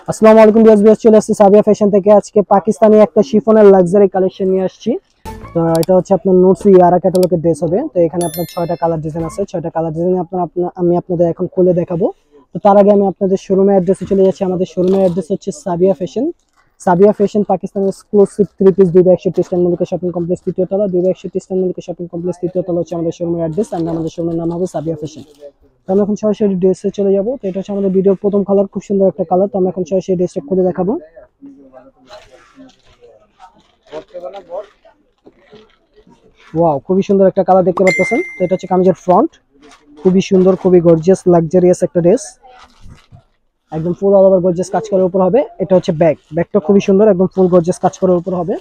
আসসালামু আলাইকুম ভিউয়ার্স, চলে আসছে সাবিয়া ফ্যাশন থেকে। আজকে পাকিস্তানি একটা শিফনের লাক্সারি কালেকশন নিয়ে আসছি। তো এটা হচ্ছে আপনার নোটস ইয়ারা ক্যাটালগের ড্রেস হবে। তো এখানে আপনার 6টা কালার ডিজাইন আছে। 6টা কালার ডিজাইন আমি আপনাদের এখন খুলে দেখাবো। তো তার আগে আমি আপনাদের শোরুমের অ্যাড্রেসে চলে যাচ্ছি। আমাদের শোরুমের অ্যাড্রেস হচ্ছে সাবিয়া ফ্যাশন। সাবিয়া ফ্যাশন পাকিস্তানের exclusive 3 piece 261 eastern Mallika shopping complex তৃতীয় তলা, 261 ইস্টার্ন মল্লিকা শপিং কমপ্লেক্স তৃতীয় তলা হচ্ছে আমাদের শোরুমের অ্যাড্রেস। আর আমাদের শোরুমের নাম হবে সাবিয়া ফ্যাশন। তো আমরা এখন সরাসরি ড্রেসে চলে যাবো। তো এটা হচ্ছে আমাদের ভিডিওর প্রথম কালার, খুব সুন্দর একটা কালার। তো আমরা এখন সরাসরি ড্রেসটা খুলে দেখাবো। ওয়াও, খুবই সুন্দর একটা কালার দেখতে পাচ্ছেন। তো এটা হচ্ছে কামিজের ফ্রন্ট, খুবই সুন্দর, খুবই গর্জিয়াস লাক্সারিয়াস একটা ড্রেস, একদম ফুল অল ওভার গর্জিয়াস কাজ করার উপর হবে। এটা হচ্ছে ব্যাগটা খুবই সুন্দর, একদম ফুল গর্জিয়াস কাজ করার উপর হবে।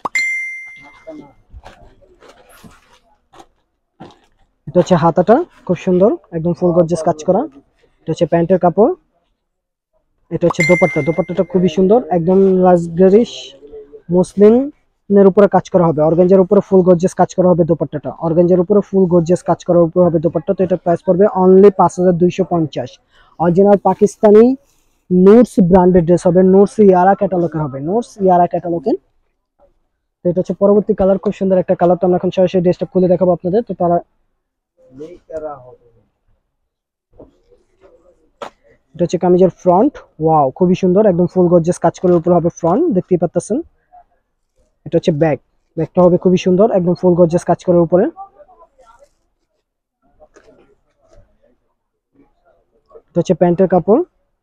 এটা হচ্ছে হাতাটা, খুব সুন্দর, একদম ফুল গর্জিয়াস কাজ করা। এটা হচ্ছে প্যান্টের কাপড়। এটা হচ্ছে দোপাট্টাটা খুবই সুন্দর, একদম লাক্সারিশ মুসলিমের উপরে কাজ করা হবে। অর্গানজার উপরে ফুল গর্জিয়াস কাজ করা হবে দোপাট্টাটা, অর্গানজার উপরে ফুল গর্জিয়াস কাজ করার উপর হবে দোপাট্টা। তো এটা প্রাইস পড়বে only 5250। Original Pakistani Noors branded dress হবে, নুরস ইয়ারা ক্যাটালগের হবে, নুরস ইয়ারা ক্যাটালগের। তো এটা হচ্ছে পরবর্তী কালার, খুব সুন্দর একটা কালার। তো আমরা এখন সরাসরি ড্রেসটা খুলে দেখাবো আপনাদের। তো তারা এটা হচ্ছে কামিজের ফ্রন্ট। ওয়াও, খুবই সুন্দর, একদম ফুল গর্জিয়াস কাজ করার উপর হবে ফ্রন্ট, দেখতেই পাচ্ছেন। এটা হচ্ছে ব্যাগটা হবে খুবই সুন্দর, একদম ফুল গর্জিয়াস কাজ করার উপরে। এটা হচ্ছে প্যান্টের কাপড়।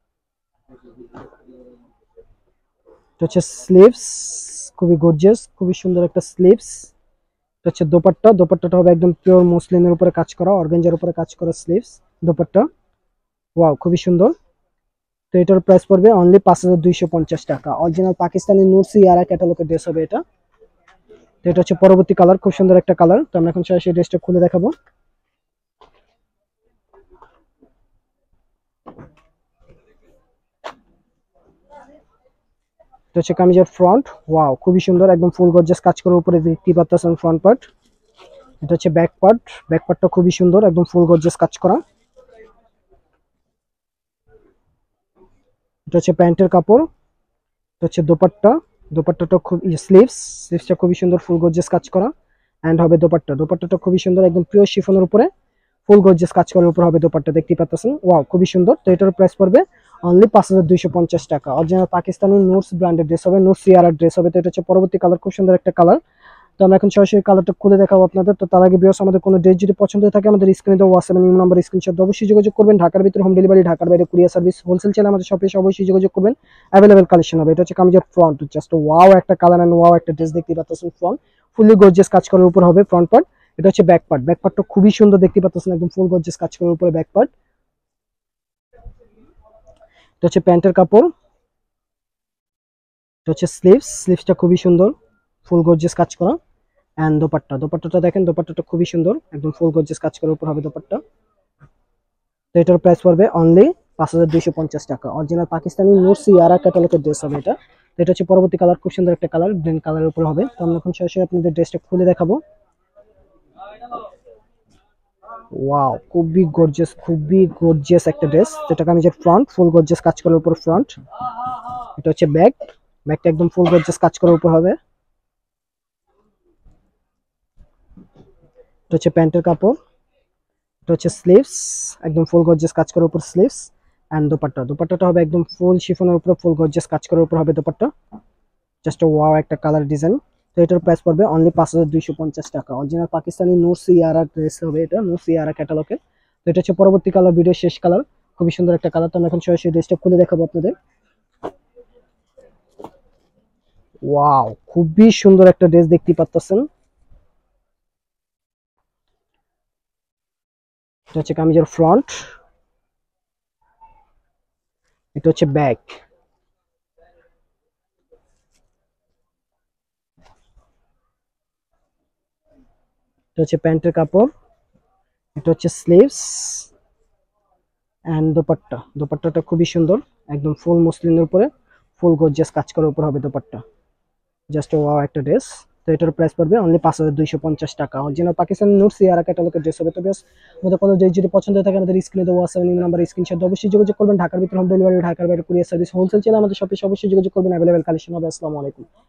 এটা হচ্ছে স্লিভস, খুবই গর্জিয়াস, খুবই সুন্দর একটা স্লিভস। এটা হচ্ছে দোপাট্টাটা হবে একদম পিওর মসলিনের উপরে কাজ করা, অর্গানজার উপরে কাজ করা স্লিভস দোপাট্টা। ওয়াও, খুবই সুন্দর। তো এটার প্রাইস পড়বে অনলি 5250 টাকা। অরিজিনাল পাকিস্তানি নুরসি ইয়ারা ক্যাটালগের ড্রেস হবে এটা। তো এটা হচ্ছে পরবর্তী কালার, খুব সুন্দর একটা কালার। তো আমরা এখন সরাসরি ড্রেসটা খুলে দেখাবো। এটা হচ্ছে কামিজের ফ্রন্ট। ওয়াও, খুবই সুন্দর, একদম ফুল গর্জিয়াস কাজ করার উপরে দেখতে পাচ্ছেন ফ্রন্ট পার্ট। এটা হচ্ছে ব্যাক পার্টটা খুবই সুন্দর, একদম ফুল গর্জিয়াস কাজ করা। এটা হচ্ছে প্যান্টের কাপড়। এটা হচ্ছে দোপাট্টাটা খুব স্লিভসটা খুবই সুন্দর, ফুল গর্জিয়াস কাজ করা। এন্ড হবে দোপাট্টাটা খুবই সুন্দর, একদম পিওর শিফনের উপরে ফুল গর্জিয়াস কাজ করার উপর হবে দোপাট্টা, দেখতেই পাচ্ছেন। ওয়াও, খুবই সুন্দর। তো এটার প্রাইস পড়বে অনলি 5250 টাকা। Original Pakistani Noors branded dress হবে, নুরস ইয়ারা ড্রেস হবে। তো এটা হচ্ছে পরবর্তী কালার, খুব সুন্দর একটা কালার। তো আমরা এখন সরাসরি কালারটা খুলে দেখাবো আপনাদের। তো তার আগে ভিউয়ার্স, আমাদের কোনো ড্রেস যদি পছন্দ হয়ে থাকে আমাদের স্ক্রিনে দেওয়া হোয়াটসঅ্যাপ নাম্বার স্ক্রিনশট অবশ্যই যোগাযোগ করবেন। ঢাকার ভিতরে হোম ডেলিভারি, ঢাকার বাইরে কুরিয়ার সার্ভিস, হোলসেল চাইলে আমাদের শপে অবশ্যই যোগাযোগ করবেন। অ্যাভেলেবল কালেকশন হবে। এটা হচ্ছে কামিজের ফ্রন্ট, জাস্ট ওয়াও একটা কালার এন্ড ওয়াও একটা ড্রেস, দেখতে পাচ্ছেন। ফ্রন্ট ফুলি গর্জিয়াস কাজ করার উপর হবে ফ্রন্ট পার্ট। এটা হচ্ছে ব্যাক পার্টটা খুবই সুন্দর, দেখতে পাচ্ছেন, একদম ফুল গর্জিয়াস কাজ করার উপরে ব্যাক পার্ট। এটা হচ্ছে প্যান্টের কাপড়। এটা হচ্ছে স্লিভসটা খুবই সুন্দর, ফুল গর্জিয়াস কাজ করা। এন্ড দোপাট্টাটা দেখেন, দোপাট্টাটা খুবই সুন্দর, একদম ফুল গর্জিয়াস কাজ করার উপর হবে দোপাট্টা। তো এটার প্রাইস পড়বে অনলি 5250 টাকা। অরিজিনাল পাকিস্তানি নুরস ইয়ারা ক্যাটালগের ড্রেস হবে এটা। তো এটা হচ্ছে পরবর্তী কালার, খুব সুন্দর একটা কালার, গ্রিন কালারের উপর হবে। তো আমরা এখন সরাসরি আপনাদের ড্রেসটা খুলে দেখাবো। ওয়াও, খুবই গর্জিয়াস একটা ড্রেস। যেটা কামিজের ফ্রন্ট, ফুল গর্জিয়াস কাজ করার উপর ফ্রন্ট। এটা হচ্ছে ব্যাগটা একদম ফুল গর্জিয়াস কাজ করার উপর হবে। এটা হচ্ছে প্যান্টের কাপড়। এটা হচ্ছে স্লিভস, একদম ফুল গর্জিয়াস কাজ করার উপর স্লিভস। এন্ড দোপাট্টাটা হবে একদম ফুল শিফনের উপর ফুল গর্জিয়াস কাজ করার উপর হবে দোপাট্টা। জাস্ট ওয়াও একটা কালার ডিজাইন। তো এটার প্রাইস পড়বে অনলি 5250 টাকা। অরিজিনাল পাকিস্তানি নুরস ইয়ারা ড্রেস হবে এটা, নুরস ইয়ারা ক্যাটালগের। তো এটা হচ্ছে পরবর্তী কালার, ভিডিও শেষ কালার, খুবই সুন্দর একটা কালার। তো আমরা এখন সরাসরি ড্রেসটা খুলে দেখাবো আপনাদের। ওয়াও, খুবই সুন্দর একটা ড্রেস, দেখতে পাচ্ছেন। এটা হচ্ছে কামিজের ফ্রন্ট। এটা হচ্ছে ব্যাক। এটা হচ্ছে প্যান্টের কাপড়। এটা হচ্ছে স্লিভস এন্ড দোপাট্টাটা খুবই সুন্দর, একদম ফুল মসলিনের উপরে ফুল গর্জিয়াস কাজ করার উপর হবে দোপাট্টা। জাস্ট ওয়াও একটা ড্রেস। তো এটার প্রাইস পড়বে অনলি 5250 টাকা। অরিজিনাল পাকিস্তানি নুটস ইয়ারা ক্যাটালগের ড্রেস হবে। তো বেশ আমাদের কোনো যদি পছন্দ হয়ে থাকে আমাদের স্ক্রিনে দেওয়া আছে নাম্বার স্ক্রিনশট অবশ্যই যোগাযোগ করবেন। ঢাকার ভিতরে হোম ডেলিভারি, ঢাকার বাইরে কুরিয়ার সার্ভিস, হোলসেল চাইলে আমাদের শপে অবশ্যই যোগাযোগ করবেন। অ্যাভেলেবেল কালেকশন হবে। আসসালামু আলাইকুম।